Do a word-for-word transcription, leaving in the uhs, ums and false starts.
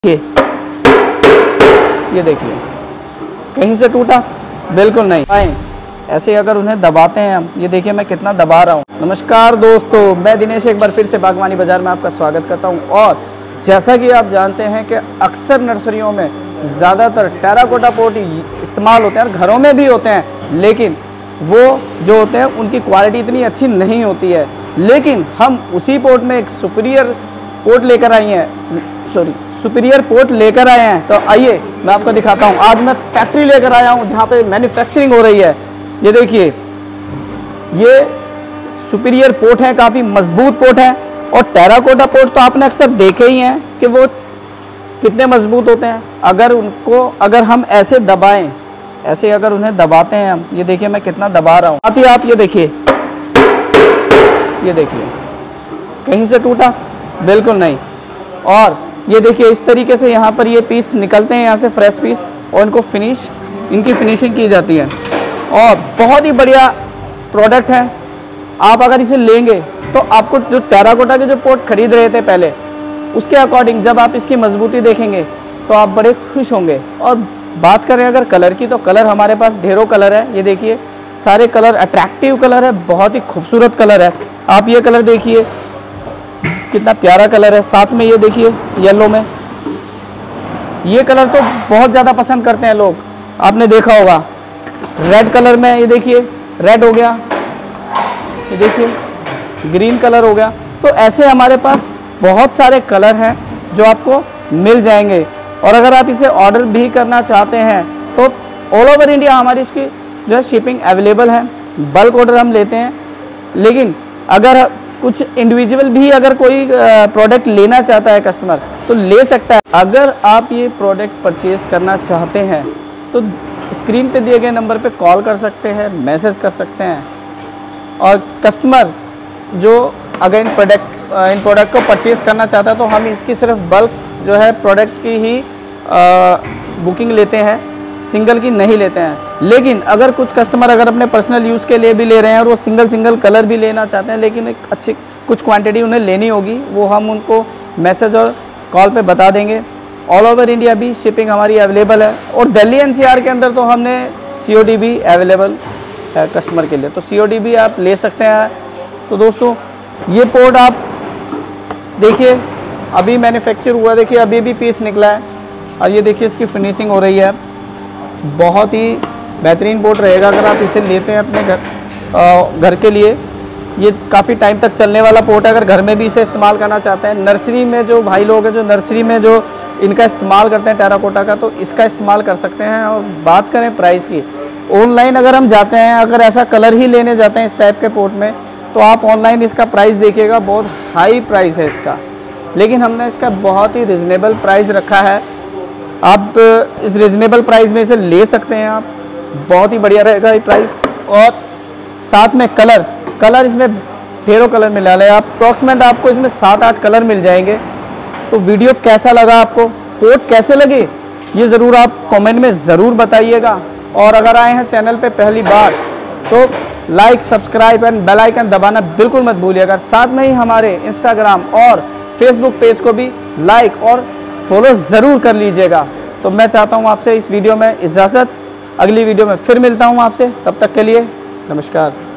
ये ये देखिए कहीं से टूटा? बिल्कुल नहीं। ऐसे अगर उन्हें दबाते हैं हम, ये देखिए मैं कितना दबा रहा हूँ। नमस्कार दोस्तों, मैं दिनेश एक बार फिर से बागवानी बाजार में आपका स्वागत करता हूँ। और जैसा कि आप जानते हैं कि अक्सर नर्सरियों में ज़्यादातर टेराकोटा पोट इस्तेमाल होते हैं और घरों में भी होते हैं, लेकिन वो जो होते हैं उनकी क्वालिटी इतनी अच्छी नहीं होती है। लेकिन हम उसी पोट में एक सुपीरियर पोट लेकर आई हैं सॉरी सुपीरियर पोट लेकर आए हैं। तो आइए मैं आपको दिखाता हूँ। आज मैं फैक्ट्री लेकर आया हूँ जहाँ पे मैन्युफैक्चरिंग हो रही है। ये देखिए, ये सुपीरियर पोट है, काफ़ी मजबूत पोट है। और टेराकोटा पोट तो आपने अक्सर देखे ही हैं कि वो कितने मजबूत होते हैं। अगर उनको अगर हम ऐसे दबाएं, ऐसे अगर उन्हें दबाते हैं हम, ये देखिए मैं कितना दबा रहा हूँ। साथ ही आप ये देखिए, ये देखिए कहीं से टूटा? बिल्कुल नहीं। और ये देखिए इस तरीके से यहाँ पर ये पीस निकलते हैं, यहाँ से फ्रेश पीस, और इनको फिनिश इनकी फिनिशिंग की जाती है। और बहुत ही बढ़िया प्रोडक्ट है। आप अगर इसे लेंगे तो आपको जो टेराकोटा के जो पोट खरीद रहे थे पहले, उसके अकॉर्डिंग जब आप इसकी मजबूती देखेंगे तो आप बड़े खुश होंगे। और बात करें अगर कलर की, तो कलर हमारे पास ढेरों कलर है। ये देखिए सारे कलर अट्रैक्टिव कलर है, बहुत ही खूबसूरत कलर है। आप ये कलर देखिए कितना प्यारा कलर है। साथ में ये देखिए येलो में, ये कलर तो बहुत ज़्यादा पसंद करते हैं लोग, आपने देखा होगा। रेड कलर में ये देखिए, रेड हो गया, ये देखिए ग्रीन कलर हो गया। तो ऐसे हमारे पास बहुत सारे कलर हैं जो आपको मिल जाएंगे। और अगर आप इसे ऑर्डर भी करना चाहते हैं तो ऑल ओवर इंडिया हमारी इसकी जो है शिपिंग अवेलेबल है। बल्क ऑर्डर हम लेते हैं, लेकिन अगर कुछ इंडिविजुअल भी अगर कोई प्रोडक्ट लेना चाहता है कस्टमर तो ले सकता है। अगर आप ये प्रोडक्ट परचेज़ करना चाहते हैं तो स्क्रीन पे दिए गए नंबर पे कॉल कर सकते हैं, मैसेज कर सकते हैं। और कस्टमर जो अगर इन प्रोडक्ट इन प्रोडक्ट को परचेज़ करना चाहता है तो हम इसकी सिर्फ बल्क जो है प्रोडक्ट की ही आ, बुकिंग लेते हैं, सिंगल की नहीं लेते हैं। लेकिन अगर कुछ कस्टमर अगर अपने पर्सनल यूज़ के लिए भी ले रहे हैं और वो सिंगल सिंगल कलर भी लेना चाहते हैं, लेकिन एक अच्छी कुछ क्वांटिटी उन्हें लेनी होगी, वो हम उनको मैसेज और कॉल पे बता देंगे। ऑल ओवर इंडिया भी शिपिंग हमारी अवेलेबल है। और दिल्ली एनसीआर के अंदर तो हमने सीओडी भी अवेलेबल है कस्टमर के लिए, तो सीओडी भी आप ले सकते हैं। तो दोस्तों ये पोट आप देखिए अभी मैन्युफैक्चर हुआ, देखिए अभी भी पीस निकला है। और ये देखिए इसकी फिनिशिंग हो रही है। बहुत ही बेहतरीन पोट रहेगा अगर आप इसे लेते हैं अपने घर घर के लिए। ये काफ़ी टाइम तक चलने वाला पोट है। अगर घर में भी इसे इस्तेमाल करना चाहते हैं, नर्सरी में जो भाई लोग हैं जो नर्सरी में जो इनका इस्तेमाल करते हैं टेराकोटा का, तो इसका इस्तेमाल कर सकते हैं। और बात करें प्राइस की, ऑनलाइन अगर हम जाते हैं, अगर ऐसा कलर ही लेने जाते हैं इस टाइप के पोट में, तो आप ऑनलाइन इसका प्राइस देखिएगा, बहुत हाई प्राइस है इसका। लेकिन हमने इसका बहुत ही रिजनेबल प्राइस रखा है। आप इस रिजनेबल प्राइस में इसे ले सकते हैं। आप बहुत ही बढ़िया रहेगा ये प्राइस। और साथ में कलर कलर इसमें ढेरों कलर मिल रहा है। आप अप्रॉक्सीमेट आपको इसमें सात आठ कलर मिल जाएंगे। तो वीडियो कैसा लगा आपको, पोट कैसे लगे, ये ज़रूर आप कमेंट में ज़रूर बताइएगा। और अगर आए हैं चैनल पे पहली बार तो like, subscribe and bell icon दबाना बिल्कुल मत भूलिएगा। साथ में ही हमारे इंस्टाग्राम और फेसबुक पेज को भी लाइक और फॉलो ज़रूर कर लीजिएगा। तो मैं चाहता हूँ आपसे इस वीडियो में इजाज़त, अगली वीडियो में फिर मिलता हूँ आपसे। तब तक के लिए नमस्कार।